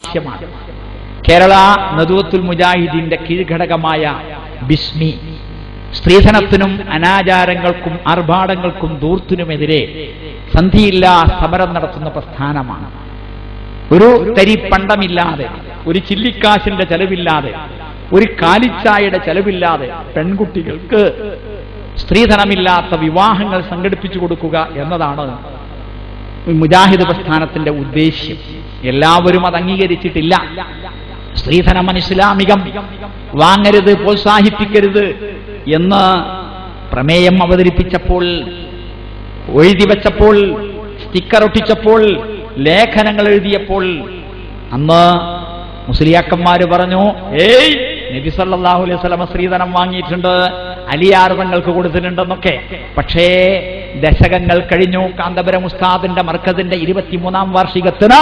ആവശ്യമാണ്. കേരള നദുവത്തുൽ മുജാഹിദീന്റെ കീഴ്ഘടകമായ ബിസ്മി സ്ത്രീധനത്തിനും അനാചാരങ്ങൾക്കും ആർഭാടങ്ങൾക്കും ധൂർത്തിനുമെതിരെ സന്ധിയില്ലാ സമരം നടത്തുന്ന പ്രസ്ഥാനമാണ്. ഒരു തരി പണ്ടമില്ലാതെ, ഒരു ചില്ലിക്കാശിന്റെ ചെലവില്ലാതെ, ഒരു കാലിച്ചായയുടെ ചെലവില്ലാതെ പെൺകുട്ടികൾക്ക് സ്ത്രീധനമില്ലാത്ത വിവാഹങ്ങൾ സംഘടിപ്പിച്ചു കൊടുക്കുക എന്നതാണ് മുജാഹിദ് പ്രസ്ഥാനത്തിന്റെ ഉദ്ദേശ്യം. എല്ലാവരും അത് അംഗീകരിച്ചിട്ടില്ല. സ്ത്രീധനം അനിസ്ലാമികം, വാങ്ങരുത്, പ്രോത്സാഹിപ്പിക്കരുത് എന്ന് പ്രമേയം അവതരിപ്പിച്ചപ്പോൾ, എഴുതിവെച്ചപ്പോൾ, സ്റ്റിക്കർ ഒട്ടിച്ചപ്പോൾ, ലേഖനങ്ങൾ എഴുതിയപ്പോൾ അന്ന് മുസ്ലിയാക്കന്മാര് പറഞ്ഞു, ഏയ് നബി സല്ലല്ലാഹു അലൈഹി വസല്ലം സ്ത്രീധനം വാങ്ങിയിട്ടുണ്ട്, അലിയാർ തങ്ങൾക്ക് കൊടുത്തിട്ടുണ്ടെന്നൊക്കെ. പക്ഷേ ദശകങ്ങൾ കഴിഞ്ഞു. കാന്തപുരം ഉസ്താദിന്റെ മർക്കസിന്റെ 23ാം വാർഷികത്തിന്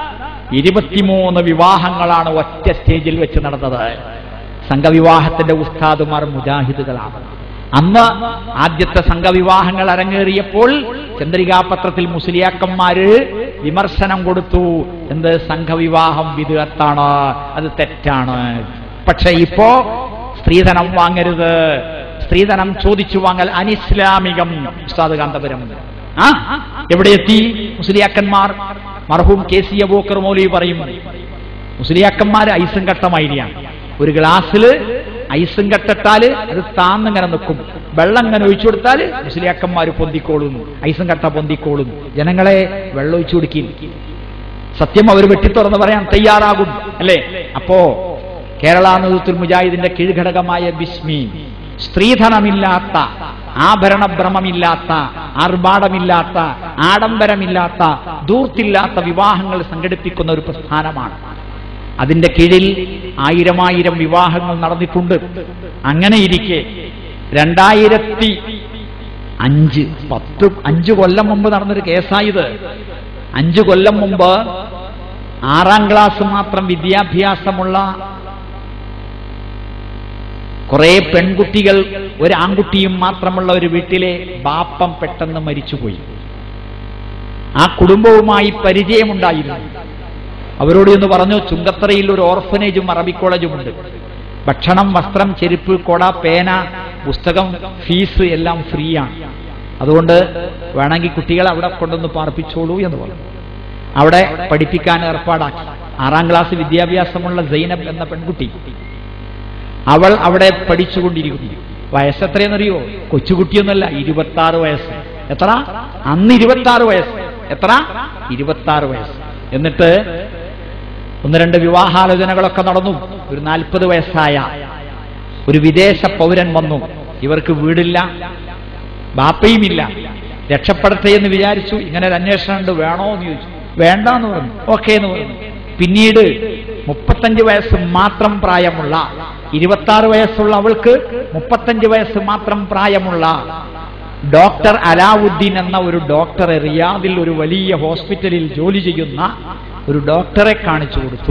23 വിവാഹങ്ങളാണ് ഒറ്റ സ്റ്റേജിൽ വെച്ച് നടന്നത്. സംഘവിവാഹത്തിന്റെ ഉസ്താദുമാർ മുജാഹിദുകളാണ്. അന്ന് ആദ്യത്തെ സംഘവിവാഹങ്ങൾ അരങ്ങേറിയപ്പോൾ ചന്ദ്രികാപത്രത്തിൽ മുസ്ലിയാക്കന്മാര് വിമർശനം കൊടുത്തു. എന്ത്? സംഘവിവാഹം വിദ്അത്താണ്, അത് തെറ്റാണ്. പക്ഷെ ഇപ്പോ സ്ത്രീധനം വാങ്ങരുത്, സ്ത്രീധനം ചോദിച്ചു വാങ്ങൽ അനിസ്ലാമികം. ഉസ്താദ് കാന്തപുരം എവിടെ എത്തി? മുസ്ലിയാക്കന്മാർ മർഹൂം KC അബൂബക്കർ മൗലവി പറയും, മുസ്ലിയാക്കന്മാര് ഐസും കട്ടമായിരിയാണ്. ഒരു ഗ്ലാസ്സിൽ ഐസും കട്ടിട്ടാല് അത് താന്നിങ്ങനെ നിൽക്കും. വെള്ളം ഇങ്ങനെ ഒഴിച്ചു കൊടുത്താൽ മുസ്ലിയാക്കന്മാര് പൊന്തിക്കോളും, ഐസും കട്ട പൊന്തിക്കോളും. ജനങ്ങളെ വെള്ളം ഒഴിച്ചു കൊടുക്കി, സത്യം അവർ വെട്ടിത്തുറന്ന് പറയാൻ തയ്യാറാകും, അല്ലേ? അപ്പോ കേരള നദുവത്തുൽ മുജാഹിദിന്റെ കീഴ്ഘടകമായ ബിസ്മി സ്ത്രീധനമില്ലാത്ത, ആഭരണഭ്രമമില്ലാത്ത, ആർഭാടമില്ലാത്ത, ആഡംബരമില്ലാത്ത, ധൂർത്തില്ലാത്ത വിവാഹങ്ങൾ സംഘടിപ്പിക്കുന്ന ഒരു പ്രസ്ഥാനമാണ്. അതിന്റെ കീഴിൽ 1000 വിവാഹങ്ങൾ നടന്നിട്ടുണ്ട്. അങ്ങനെ ഇരിക്കെ 2005 5 കൊല്ലം മുമ്പ് നടന്നൊരു കേസായത്. 5 കൊല്ലം മുമ്പ് 6ാം ക്ലാസ് മാത്രം വിദ്യാഭ്യാസമുള്ള കുറെ പെൺകുട്ടികൾ, ഒരു ആൺകുട്ടിയും മാത്രമുള്ള ഒരു വീട്ടിലെ ബാപ്പം പെട്ടെന്ന് മരിച്ചുപോയി. ആ കുടുംബവുമായി പരിചയമുണ്ടായിരുന്നു. അവരോട് എന്ന് പറഞ്ഞു, ചുങ്കത്തറയിൽ ഒരു ഓർഫനേജും അറബി കോളേജും ഉണ്ട്. ഭക്ഷണം, വസ്ത്രം, ചെരുപ്പ്, കൊട, പേന, പുസ്തകം, ഫീസ് എല്ലാം ഫ്രീ ആണ്. അതുകൊണ്ട് വേണമെങ്കിൽ കുട്ടികളെ അവിടെ കൊണ്ടൊന്ന് പാർപ്പിച്ചോളൂ എന്ന് പറഞ്ഞു. അവിടെ പഠിപ്പിക്കാൻ ഏർപ്പാടാക്കി. 6ാം ക്ലാസ് വിദ്യാഭ്യാസമുള്ള സൈനബ് എന്ന പെൺകുട്ടി, അവൾ അവിടെ പഠിച്ചുകൊണ്ടിരിക്കുന്നു. വയസ്സെത്രയെന്നറിയോ? കൊച്ചുകുട്ടിയൊന്നുമല്ല, 26 വയസ്സ്. എത്ര? അന്ന് 26 വയസ്സ്. എത്ര? 26 വയസ്സ്. എന്നിട്ട് 1-2 വിവാഹാലോചനകളൊക്കെ നടന്നു. ഒരു 40 വയസ്സായ ഒരു വിദേശ പൗരൻ വന്നു. ഇവർക്ക് വീടില്ല, ബാപ്പയുമില്ല. രക്ഷപ്പെടട്ടെ എന്ന് വിചാരിച്ചു. ഇങ്ങനെ ഒരു അന്വേഷണം ഉണ്ട്, വേണോ എന്ന് ചോദിച്ചു. വേണ്ടെന്ന് പറഞ്ഞു. ഓക്കെ എന്ന് പറഞ്ഞു. പിന്നീട് 35 വയസ്സ് മാത്രം പ്രായമുള്ള, 26 വയസ്സുള്ള അവൾക്ക് 35 വയസ്സ് മാത്രം പ്രായമുള്ള ഡോക്ടർ അലാവുദ്ദീൻ എന്ന ഒരു ഡോക്ടറെ, റിയാദിൽ ഒരു വലിയ ഹോസ്പിറ്റലിൽ ജോലി ചെയ്യുന്ന ഒരു ഡോക്ടറെ കാണിച്ചു കൊടുത്തു.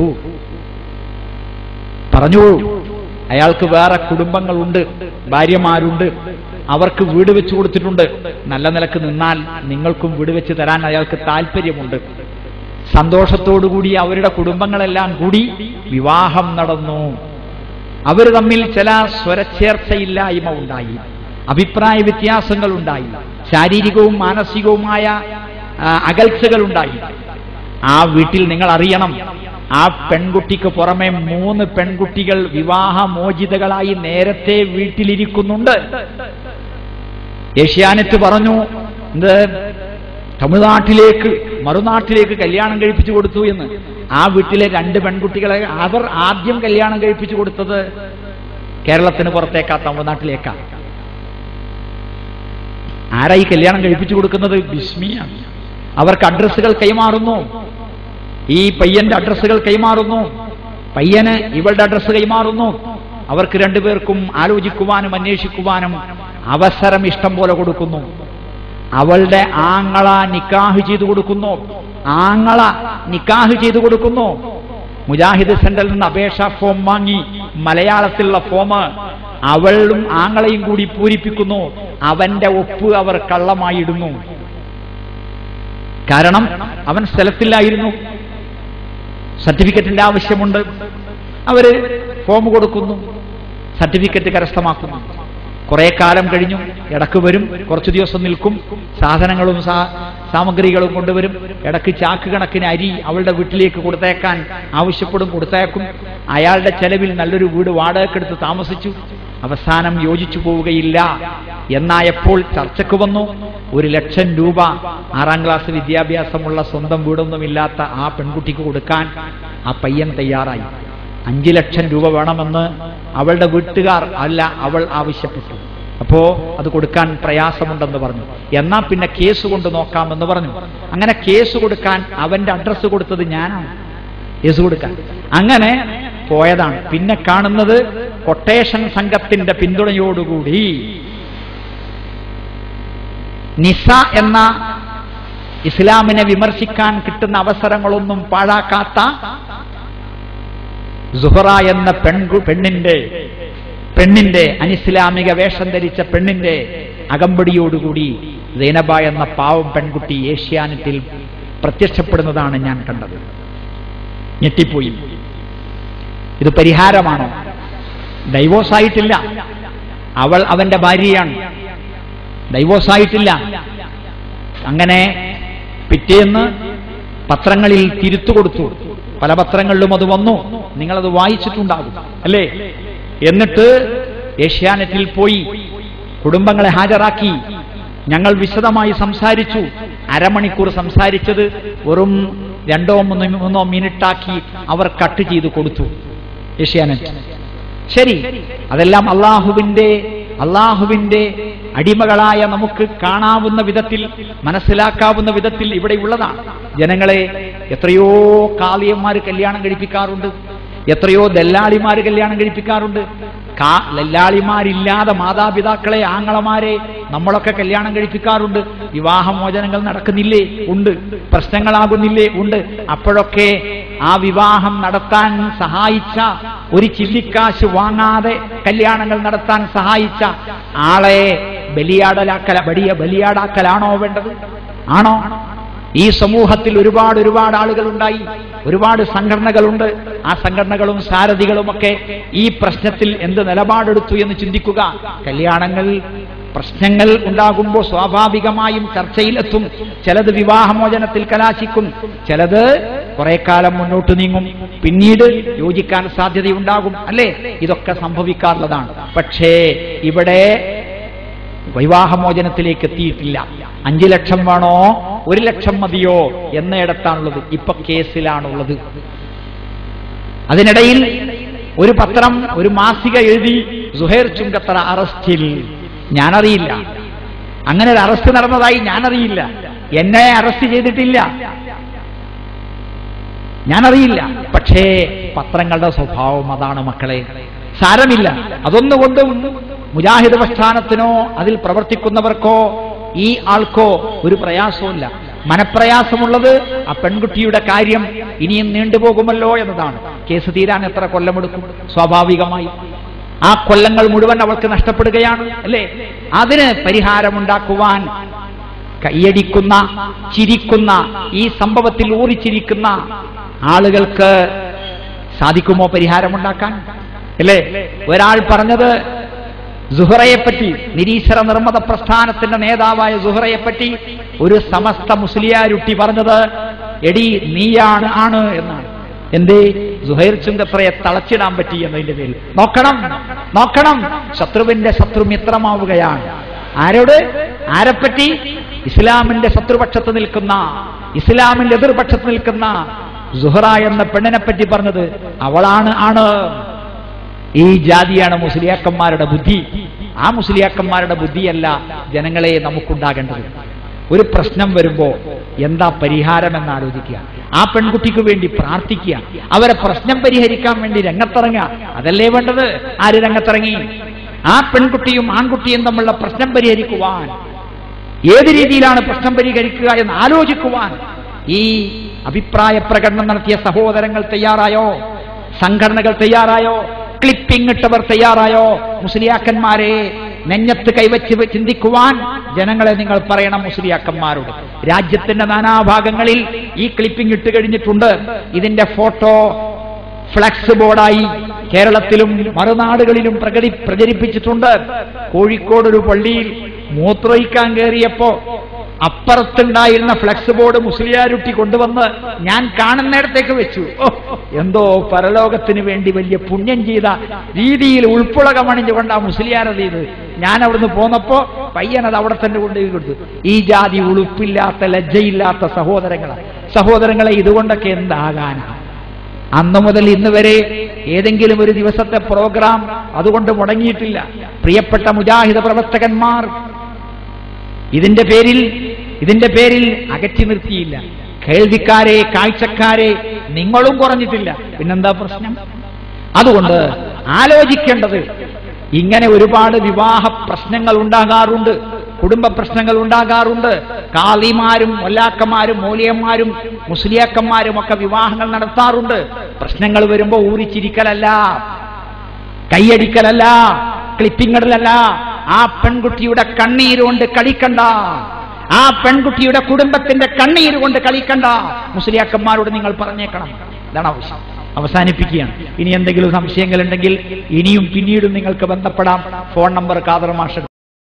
പറഞ്ഞു, അയാൾക്ക് വേറെ കുടുംബങ്ങളുണ്ട്, ഭാര്യമാരുണ്ട്, അവർക്ക് വീട് വെച്ചു കൊടുത്തിട്ടുണ്ട്. നല്ല നിലക്ക് നിന്നാൽ നിങ്ങൾക്കും വീട് വെച്ച് തരാൻ അയാൾക്ക് താല്പര്യമുണ്ട്. സന്തോഷത്തോടുകൂടി അവരുടെ കുടുംബങ്ങളെല്ലാം കൂടി വിവാഹം നടന്നു. അവർ തമ്മിൽ ചില സ്വരച്ചേർച്ചയില്ലായ്മ ഉണ്ടായി, അഭിപ്രായ വ്യത്യാസങ്ങൾ ഉണ്ടായി, ശാരീരികവും മാനസികവുമായ അകൽച്ചകൾ ഉണ്ടായി. ആ വീട്ടിൽ നിങ്ങൾ അറിയണം, ആ പെൺകുട്ടിക്ക് പുറമെ 3 പെൺകുട്ടികൾ വിവാഹമോചിതകളായി നേരത്തെ വീട്ടിലിരിക്കുന്നുണ്ട്. ഏഷ്യാനെറ്റ് പറഞ്ഞു, എന്ത് തമിഴ്നാട്ടിലേക്ക്, മറുനാട്ടിലേക്ക് കല്യാണം കഴിപ്പിച്ചു കൊടുത്തു എന്ന്. ആ വീട്ടിലെ 2 പെൺകുട്ടികളെ അവർ ആദ്യം കല്യാണം കഴിപ്പിച്ചു കൊടുത്തത് കേരളത്തിന് പുറത്തേക്കാ, തമിഴ്നാട്ടിലേക്കാ. ആരായി കല്യാണം കഴിപ്പിച്ചു കൊടുക്കുന്നത്? ബിസ്മിയാണ്. അവർക്ക് അഡ്രസ്സുകൾ കൈമാറുന്നു. ഈ പയ്യന്റെ അഡ്രസ്സുകൾ കൈമാറുന്നു, പയ്യന് ഇവളുടെ അഡ്രസ്സ് കൈമാറുന്നു. അവർക്ക് 2 പേർക്കും ആലോചിക്കുവാനും അന്വേഷിക്കുവാനും അവസരം ഇഷ്ടം പോലെ കൊടുക്കുന്നു. അവളുടെ ആങ്ങള നിക്കാഹ് ചെയ്തു കൊടുക്കുന്നു. ആങ്ങള നിക്കാഹ് ചെയ്തു കൊടുക്കുന്നു. മുജാഹിദ് സെന്ററിൽ നിന്ന് അപേക്ഷാ ഫോം വാങ്ങി, മലയാളത്തിലുള്ള ഫോം അവളും ആങ്ങളെയും കൂടി പൂരിപ്പിക്കുന്നു. അവന്റെ ഒപ്പ് അവർ കള്ളമായി ഇടുന്നു. കാരണം അവൻ സ്ഥലത്തില്ലായിരുന്നു. സർട്ടിഫിക്കറ്റിന്റെ ആവശ്യമുണ്ട്. അവര് ഫോം കൊടുക്കുന്നു, സർട്ടിഫിക്കറ്റ് കരസ്ഥമാക്കുന്നു. കുറെ കാലം കഴിഞ്ഞു, ഇടക്ക് വരും, കുറച്ചു ദിവസം നിൽക്കും, സാധനങ്ങളും സാമഗ്രികളും കൊണ്ടുവരും. ഇടക്ക് ചാക്ക് കണക്കിന് അരി അവളുടെ വീട്ടിലേക്ക് കൊടുത്തേക്കാൻ ആവശ്യപ്പെടും, കൊടുത്തേക്കും. അയാളുടെ ചെലവിൽ നല്ലൊരു വീട് വാടകയ്ക്കെടുത്ത് താമസിച്ചു. അവസാനം യോജിച്ചു പോവുകയില്ല എന്നായപ്പോൾ ചർച്ചയ്ക്ക് വന്നു. 1,00,000 രൂപ 6ാം ക്ലാസ് വിദ്യാഭ്യാസമുള്ള സ്വന്തം വീടൊന്നുമില്ലാത്ത ആ പെൺകുട്ടിക്ക് കൊടുക്കാൻ ആ പയ്യൻ തയ്യാറായി. 5 ലക്ഷം രൂപ വേണമെന്ന് അവളുടെ വീട്ടുകാർ അവൾ ആവശ്യപ്പെട്ടു. അപ്പോ അത് കൊടുക്കാൻ പ്രയാസമുണ്ടെന്ന് പറഞ്ഞു. എന്നാ പിന്നെ കേസ് കൊണ്ട് നോക്കാമെന്ന് പറഞ്ഞു. അങ്ങനെ കേസ് കൊടുക്കാൻ അവന്റെ അഡ്രസ്സ് കൊടുത്തത് ഞാനാണ്, കേസ് കൊടുക്കാൻ. അങ്ങനെ പോയതാണ്. പിന്നെ കാണുന്നത് കൊട്ടേഷൻ സംഘത്തിന്റെ പിന്തുണയോടുകൂടി നിസ എന്ന ഇസ്ലാമിനെ വിമർശിക്കാൻ കിട്ടുന്ന അവസരങ്ങളൊന്നും പാഴാക്കാത്ത സുഹറ എന്ന പെണ്ണിന്റെ അനിസ്ലാമിക വേഷം ധരിച്ച പെണ്ണിന്റെ അകമ്പടിയോടുകൂടി സൈനബ എന്ന പാവം പെൺകുട്ടി ഏഷ്യാനെറ്റിൽ പ്രത്യക്ഷപ്പെടുന്നതാണ് ഞാൻ കണ്ടത്. ഞെട്ടിപ്പോയി. ഇത് പരിഹാരമാണോ? ഡൈവോഴ്സായിട്ടില്ല, അവൾ അവന്റെ ഭാര്യയാണ്, ഡൈവോഴ്സായിട്ടില്ല. അങ്ങനെ പിറ്റേന്ന് പത്രങ്ങളിൽ തിരുത്തു കൊടുത്തു. പല പത്രങ്ങളിലും അത് വന്നു, നിങ്ങളത് വായിച്ചിട്ടുണ്ടാകും അല്ലേ? എന്നിട്ട് ഏഷ്യാനെറ്റിൽ പോയി കുടുംബങ്ങളെ ഹാജരാക്കി. ഞങ്ങൾ വിശദമായി സംസാരിച്ചു. അരമണിക്കൂർ സംസാരിച്ചത് വെറും 2-3 മിനിറ്റാക്കി അവർ കട്ട് ചെയ്ത് കൊടുത്തു ഏഷ്യാനെറ്റ്. ശരി, അതെല്ലാം അള്ളാഹുവിന്റെ അടിമകളായ നമുക്ക് കാണാവുന്ന വിധത്തിൽ, മനസ്സിലാക്കാവുന്ന വിധത്തിൽ ഇവിടെയുള്ളതാണ്. ജനങ്ങളെ എത്രയോ കാളിയന്മാർ കല്യാണം കഴിപ്പിക്കാറുണ്ട്, എത്രയോ ദല്ലാളിമാർ കല്യാണം കഴിപ്പിക്കാറുണ്ട്. ദല്ലാളിമാരില്ലാതെ മാതാപിതാക്കളെ, ആങ്ങളമാരെ നമ്മളൊക്കെ കല്യാണം കഴിപ്പിക്കാറുണ്ട്. വിവാഹമോചനങ്ങൾ നടക്കുന്നില്ലേ? ഉണ്ട്. പ്രശ്നങ്ങളാകുന്നില്ലേ? ഉണ്ട്. അപ്പോഴൊക്കെ ആ വിവാഹം നടത്താൻ സഹായിച്ച, ഒരു ചില്ലിക്കാശ് വാങ്ങാതെ കല്യാണങ്ങൾ നടത്താൻ സഹായിച്ച ആളെ ബലിയാടാക്കലാണോ വേണ്ടത്? ആണോ? ഈ സമൂഹത്തിൽ ഒരുപാട് ആളുകൾ ഉണ്ടായി, ഒരുപാട് സംഘടനകളുണ്ട്. ആ സംഘടനകളും സാരഥികളുമൊക്കെ ഈ പ്രശ്നത്തിൽ എന്ത് നിലപാടെടുത്തു എന്ന് ചിന്തിക്കുക. പ്രശ്നങ്ങൾ ഉണ്ടാകുമ്പോൾ സ്വാഭാവികമായും ചർച്ചയിലെത്തും. ചിലത് വിവാഹമോചനത്തിൽ കലാശിക്കും, ചിലത് കുറെ കാലം മുന്നോട്ട് നീങ്ങും, പിന്നീട് യോജിക്കാൻ സാധ്യതയുണ്ടാകും അല്ലേ? ഇതൊക്കെ സംഭവിക്കാറുള്ളതാണ്. പക്ഷേ ഇവിടെ വിവാഹമോചനത്തിലേക്ക് എത്തിയിട്ടില്ല. 5 ലക്ഷം വേണോ 1 ലക്ഷം മതിയോ എന്നയിടത്താണുള്ളത്. ഇപ്പൊ കേസിലാണുള്ളത്. അതിനിടയിൽ ഒരു പത്രം, ഒരു മാസിക എഴുതി, സുഹൈർ ചുങ്കത്തറ അറസ്റ്റിൽ. ഞാനറിയില്ല, അങ്ങനെ ഒരു അറസ്റ്റ് നടന്നതായി ഞാനറിയില്ല. എന്നെ അറസ്റ്റ് ചെയ്തിട്ടില്ല, ഞാനറിയില്ല. പക്ഷേ പത്രങ്ങളുടെ സ്വഭാവം അതാണ് മക്കളെ. സാരമില്ല, അതൊന്നുകൊണ്ടും മുജാഹിദ് പ്രസ്ഥാനത്തിനോ അതിൽ പ്രവർത്തിക്കുന്നവർക്കോ ഈ ആൾക്കോ ഒരു പ്രയാസമില്ല. മനപ്രയാസമുള്ളത് ആ പെൺകുട്ടിയുടെ കാര്യം ഇനിയും നീണ്ടുപോകുമല്ലോ എന്നതാണ്. കേസ് തീരാൻ എത്ര കൊല്ലമെടുക്കും? സ്വാഭാവികമായി ആ കൊല്ലങ്ങൾ മുഴുവൻ അവൾക്ക് നഷ്ടപ്പെടുകയാണ് അല്ലേ? അതിന് പരിഹാരമുണ്ടാക്കുവാൻ കൈയടിക്കുന്ന, ചിരിക്കുന്ന, ഈ സംഭവത്തിൽ ഊറിച്ചിരിക്കുന്ന ആളുകൾക്ക് സാധിക്കുമോ പരിഹാരമുണ്ടാക്കാൻ? അല്ലേ? ഒരാൾ പറഞ്ഞത് സുഹറയെപ്പറ്റി, നിരീശ്വര നിർമ്മത പ്രസ്ഥാനത്തിന്റെ നേതാവായ സുഹറയെപ്പറ്റി ഒരു സമസ്ത മുസ്ലിയാരുട്ടി പറഞ്ഞത്, എടി നീയാണ് ആണ് എന്നാണ്. എന്തേ? സുഹൈർ ചുങ്കത്തറയെ തളച്ചിടാൻ പറ്റി എന്നതിന്റെ പേരിൽ. നോക്കണം, ശത്രുവിന്റെ ശത്രു മിത്രമാവുകയാണ്. ആരോട്? ആരെപ്പറ്റി? ഇസ്ലാമിന്റെ ശത്രുപക്ഷത്ത് നിൽക്കുന്ന, ഇസ്ലാമിന്റെ എതിർപക്ഷത്ത് നിൽക്കുന്ന സുഹറ എന്ന പെണ്ണിനെ പറ്റി പറഞ്ഞത് അവളാണ് ആണ്. ഈ ജാതിയാണ് മുസ്ലിയാക്കന്മാരുടെ ബുദ്ധി. ആ മുസ്ലിയാക്കന്മാരുടെ ബുദ്ധിയല്ല ജനങ്ങളെ നമുക്കുണ്ടാകേണ്ടത്. ഒരു പ്രശ്നം വരുമ്പോ എന്താ പരിഹാരമെന്ന് ആലോചിക്കുക, ആ പെൺകുട്ടിക്ക് വേണ്ടി പ്രാർത്ഥിക്കുക, അവരെ പ്രശ്നം പരിഹരിക്കാൻ വേണ്ടി രംഗത്തിറങ്ങുക. അതല്ലേ വേണ്ടത്? ആര് രംഗത്തിറങ്ങി? ആ പെൺകുട്ടിയും ആൺകുട്ടിയും തമ്മിലുള്ള പ്രശ്നം പരിഹരിക്കുവാൻ, ഏത് രീതിയിലാണ് പ്രശ്നം പരിഹരിക്കുക എന്ന് ആലോചിക്കുവാൻ ഈ അഭിപ്രായ പ്രകടനം നടത്തിയ സഹോദരങ്ങൾ തയ്യാറായോ? സംഘടനകൾ തയ്യാറായോ? ക്ലിപ്പിംഗ് ഇട്ടവർ തയ്യാറായോ? മുസ്ലിയാക്കന്മാരെ, നെഞ്ഞത്ത് കൈവച്ച് ചിന്തിക്കുവാൻ ജനങ്ങളെ നിങ്ങൾ പറയണം മുസ്ലിയാക്കന്മാരോട്. രാജ്യത്തിന്റെ നാനാഭാഗങ്ങളിൽ ഈ ക്ലിപ്പിംഗ് ഇട്ട് കഴിഞ്ഞിട്ടുണ്ട്. ഇതിന്റെ ഫോട്ടോ ഫ്ലക്സ് ബോർഡായി കേരളത്തിലും മറുനാടുകളിലും പ്രചരിപ്പിച്ചിട്ടുണ്ട്. കോഴിക്കോട് ഒരു പള്ളിയിൽ മൂത്രയിക്കാൻ കയറിയപ്പോ അപ്പുറത്തുണ്ടായിരുന്ന ഫ്ലക്സ് ബോർഡ് മുസ്ലിയാരുട്ടി കൊണ്ടുവന്ന് ഞാൻ കാണുന്നിടത്തേക്ക് വെച്ചു. എന്തോ പരലോകത്തിന് വേണ്ടി വലിയ പുണ്യം ചെയ്ത രീതിയിൽ ഉൾപ്പുളകമണിഞ്ഞുകൊണ്ട് ആ മുസ്ലിയാരത് ചെയ്ത് ഞാൻ അവിടുന്ന് പോന്നപ്പോ പയ്യനത് അവിടെ തന്നെ കൊണ്ടുപോയി കൊടുത്തു. ഈ ജാതി ഉളുപ്പില്ലാത്ത ലജ്ജയില്ലാത്ത സഹോദരങ്ങളെ ഇതുകൊണ്ടൊക്കെ എന്താകാനാ? അന്നു മുതൽ ഇന്ന് വരെ ഏതെങ്കിലും ഒരു ദിവസത്തെ പ്രോഗ്രാം അതുകൊണ്ട് മുടങ്ങിയിട്ടില്ല. പ്രിയപ്പെട്ട മുജാഹിദ് പ്രവർത്തകന്മാർ ഇതിന്റെ പേരിൽ അകറ്റി നിർത്തിയില്ല. കേൾവിക്കാരെ, കാഴ്ചക്കാരെ നിങ്ങളും കുറഞ്ഞിട്ടില്ല. പിന്നെന്താ പ്രശ്നം? അതുകൊണ്ട് ആലോചിക്കേണ്ടത്, ഇങ്ങനെ ഒരുപാട് വിവാഹ പ്രശ്നങ്ങൾ ഉണ്ടാകാറുണ്ട്, കുടുംബ പ്രശ്നങ്ങൾ ഉണ്ടാകാറുണ്ട്. കാളിമാരും മൊല്ലാക്കന്മാരും മൗലിയന്മാരും മുസ്ലിയാക്കന്മാരും ഒക്കെ വിവാഹങ്ങൾ നടത്താറുണ്ട്. പ്രശ്നങ്ങൾ വരുമ്പോ ഊരിച്ചിരിക്കലല്ല, കൈയടിക്കലല്ല, ക്ലിപ്പിങ്ങടലല്ല. ആ പെൺകുട്ടിയുടെ കണ്ണീരുകൊണ്ട് കളിക്കണ്ട, ആ പെൺകുട്ടിയുടെ കുടുംബത്തിന്റെ കണ്ണീരുകൊണ്ട് കളിക്കണ്ട. മുസ്ലിയാക്കന്മാരോട് നിങ്ങൾ പറഞ്ഞേക്കണം. ഇതാണ് ആവശ്യം. അവസാനിപ്പിക്കുകയാണ്. ഇനി എന്തെങ്കിലും സംശയങ്ങളുണ്ടെങ്കിൽ ഇനിയും പിന്നീടും നിങ്ങൾക്ക് ബന്ധപ്പെടാം. ഫോൺ നമ്പർ ഖാദർ മാഷ്